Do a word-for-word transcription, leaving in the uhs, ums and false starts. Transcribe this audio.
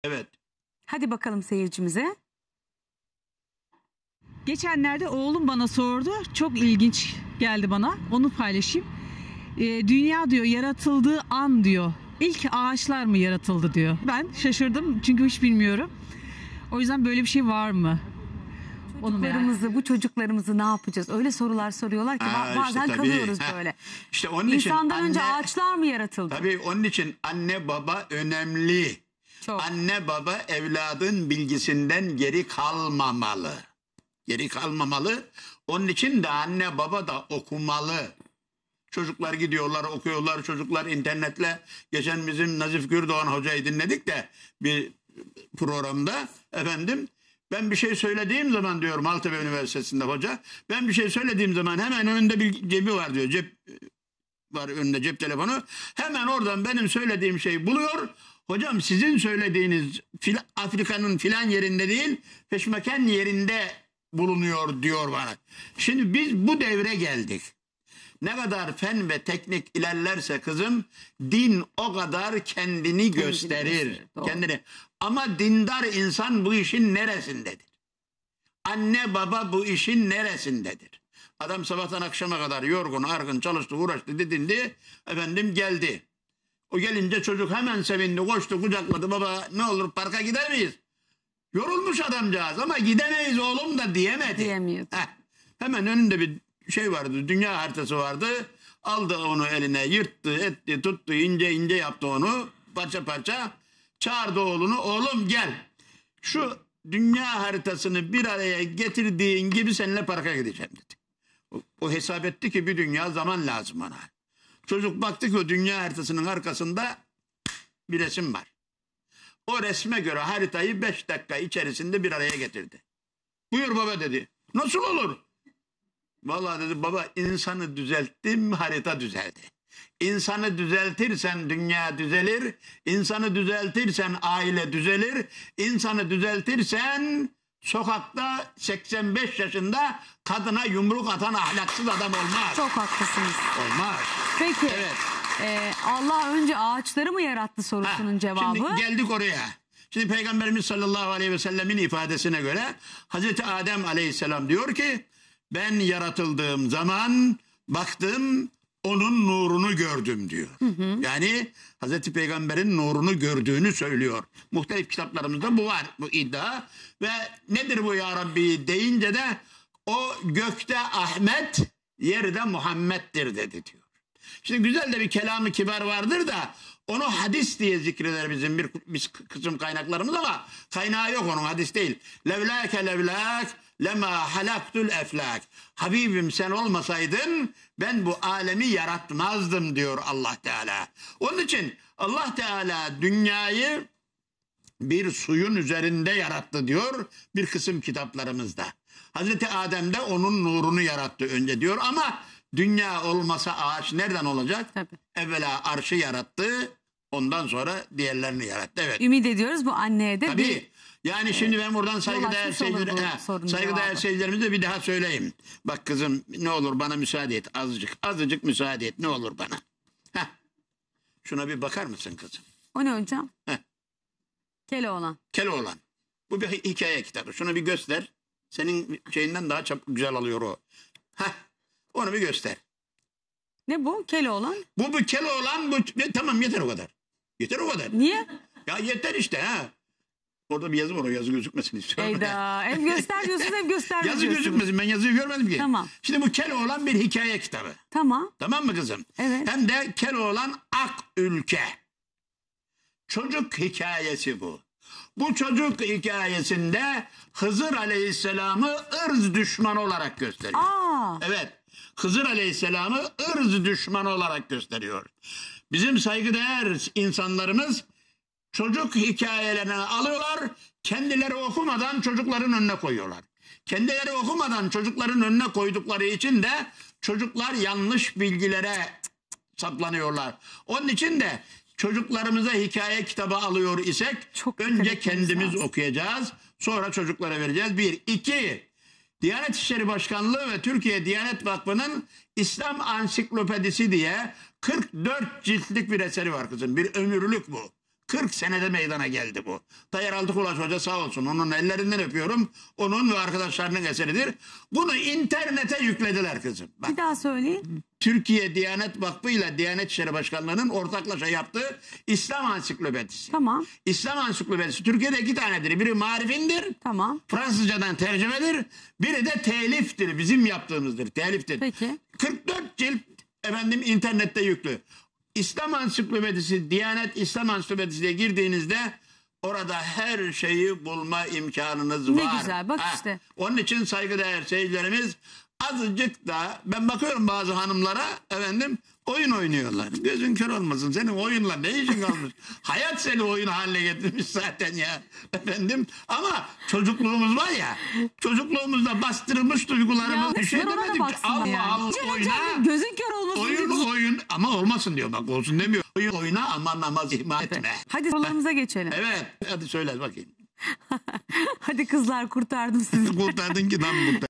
Evet. Hadi bakalım seyircimize. Geçenlerde oğlum bana sordu. Çok ilginç geldi bana. Onu paylaşayım. Ee, dünya diyor yaratıldığı an diyor. İlk ağaçlar mı yaratıldı diyor. Ben şaşırdım çünkü hiç bilmiyorum. O yüzden böyle bir şey var mı? Çocuklarımızı, bu çocuklarımızı ne yapacağız? Öyle sorular soruyorlar ki Ha, bazen işte kalıyoruz tabii. böyle. İşte onun için İnsandan anne, önce ağaçlar mı yaratıldı? Tabii onun için anne baba önemli. Çok. Anne baba evladın bilgisinden geri kalmamalı. Geri kalmamalı. Onun için de anne baba da okumalı. Çocuklar gidiyorlar, okuyorlar. Çocuklar internetle. Geçen bizim Nazif Gürdoğan hocayı dinledik de bir programda efendim. Ben bir şey söylediğim zaman diyor Maltepe Üniversitesi'nde hoca. Ben bir şey söylediğim zaman hemen önünde bir cebi var diyor. Cep var önünde, cep telefonu. Hemen oradan benim söylediğim şeyi buluyor. Hocam sizin söylediğiniz fil- Afrika'nın filan yerinde değil, peşmeken yerinde bulunuyor diyor bana. Şimdi biz bu devre geldik. Ne kadar fen ve teknik ilerlerse kızım, din o kadar kendini gösterir. gösterir, doğru. Kendini. Ama dindar insan bu işin neresindedir? Anne baba bu işin neresindedir? Adam sabahtan akşama kadar yorgun, argın çalıştı, uğraştı, didindi. Efendim geldi. O gelince çocuk hemen sevindi, koştu, kucakladı. Baba ne olur parka gider miyiz? Yorulmuş adamcağız ama gidemeyiz oğlum da diyemedi. Diyemiyordu. Heh. Hemen önünde bir şey vardı, dünya haritası vardı. Aldı onu eline, yırttı, etti, tuttu, ince ince yaptı onu. Parça parça. Çağırdı oğlunu, oğlum gel. Şu dünya haritasını bir araya getirdiğin gibi seninle parka gideceğim dedi. O, o hesap etti ki bir dünya zaman lazım ona. Çocuk baktı ki o dünya haritasının arkasında bir resim var. O resme göre haritayı beş dakika içerisinde bir araya getirdi. Buyur baba dedi. Nasıl olur? Vallahi dedi baba, insanı düzelttim, harita düzeldi. İnsanı düzeltirsen dünya düzelir. İnsanı düzeltirsen aile düzelir. İnsanı düzeltirsen sokakta seksen beş yaşında kadına yumruk atan ahlaksız adam olmaz. Çok haklısınız. Olmaz. Peki Evet. e, Allah önce ağaçları mı yarattı sorusunun Ha, cevabı? Şimdi geldik oraya. Şimdi Peygamberimiz sallallahu aleyhi ve sellemin ifadesine göre Hazreti Adem aleyhisselam diyor ki ben yaratıldığım zaman baktım onun nurunu gördüm diyor. Hı hı. Yani Hazreti Peygamber'in nurunu gördüğünü söylüyor. Muhtelif kitaplarımızda bu var, bu iddia. Ve nedir bu ya Rabbi deyince de o gökte Ahmet, yerde Muhammed'dir dedi diyor. Şimdi güzel de bir kelamı kibar vardır da onu hadis diye zikreder bizim bir, bir kısım kaynaklarımız ama kaynağı yok onun, hadis değil. Levlâke levlâk lema halaktul eflak. Habibim sen olmasaydın ben bu alemi yaratmazdım diyor Allah Teala. Onun için Allah Teala dünyayı bir suyun üzerinde yarattı diyor bir kısım kitaplarımızda. Hazreti Adem de onun nurunu yarattı önce diyor ama dünya olmasa ağaç nereden olacak? Tabii. Evvela arşı yarattı, ondan sonra diğerlerini yarattı. Evet. Ümit ediyoruz bu anneye de Tabii. bir... Yani şimdi ben buradan saygıdeğer açmış olur bu seyirciler, sorunun saygıdeğer cevabı. seyircilerimize bir daha söyleyeyim. Bak kızım ne olur bana müsaade et azıcık. Azıcık müsaade et ne olur bana. Heh. Şuna bir bakar mısın kızım? O ne hocam? Heh. Keloğlan. Keloğlan. Bu bir hikaye kitabı. Şunu bir göster. Senin şeyinden daha çok güzel alıyor o. Heh. Onu bir göster. Ne bu? Keloğlan. Bu bir Keloğlan. Bu, ne, tamam yeter o kadar. Yeter o kadar. Niye? Ya yeter işte ha. Orada bir yazı var, o yazı gözükmesin istiyorum. Eyda. Hem göster diyorsunuz hem göster Yazı diyorsunuz. gözükmesin, ben yazıyı görmedim ki. Tamam. Şimdi bu Keloğlan bir hikaye kitabı. Tamam. Tamam mı kızım? Evet. Hem de Keloğlan Ak Ülke. Çocuk hikayesi bu. Bu çocuk hikayesinde Hızır Aleyhisselam'ı ırz düşmanı olarak gösteriyor. Aa. Evet. Hızır Aleyhisselam'ı ırz düşmanı olarak gösteriyor. Bizim saygıdeğer insanlarımız çocuk hikayelerini alıyorlar, kendileri okumadan çocukların önüne koyuyorlar. Kendileri okumadan çocukların önüne koydukları için de çocuklar yanlış bilgilere saplanıyorlar. Onun için de çocuklarımıza hikaye kitabı alıyor isek Çok önce kendimiz lazım. okuyacağız, sonra çocuklara vereceğiz. Bir, iki, Diyanet İşleri Başkanlığı ve Türkiye Diyanet Vakfı'nın İslam Ansiklopedisi diye kırk dört ciltlik bir eseri var kızım. Bir ömürlük bu. kırk senede meydana geldi bu. Tayyar Altıkulaş Hoca sağ olsun. Onun ellerinden öpüyorum. Onun ve arkadaşlarının eseridir. Bunu internete yüklediler kızım. Bak, Bir daha söyleyin. Türkiye Diyanet Vakfı ile Diyanet İşleri Başkanlığı'nın ortaklaşa yaptığı İslam Ansiklopedisi. Tamam. İslam Ansiklopedisi Türkiye'de iki tanedir. Biri Marifin'dir. Tamam. Fransızcadan tercümedir. Biri de teliftir. Bizim yaptığımızdır. Teliftir. Peki. kırk dört cilt efendim internette yüklü. İslam Ansiklopedisi, Diyanet İslam Ansiklopedisi diye girdiğinizde orada her şeyi bulma imkanınız Ne var. güzel, bak Ha, işte. Onun için saygıdeğer seyircilerimiz azıcık da ben bakıyorum bazı hanımlara efendim oyun oynuyorlar. Gözün kör olmasın. Senin oyunla ne işin kalmış? Hayat seni oyun haline getirmiş zaten ya. Efendim ama çocukluğumuz var ya. Çocukluğumuzda bastırılmış duygularımız bir şey ben ona da demedik. baksınlar Allah yani. Allah Hocam, oyna. hocam, gözün kör olmasın. Oyun diyorsun. oyun ama olmasın diyor bak olsun demiyor. Oyun oyna ama namaz ihmal etme. Hadi sorularımıza geçelim. Evet hadi söyle bakayım. Hadi kızlar, kurtardım sizi. Kurtardın ki tam kurtardın.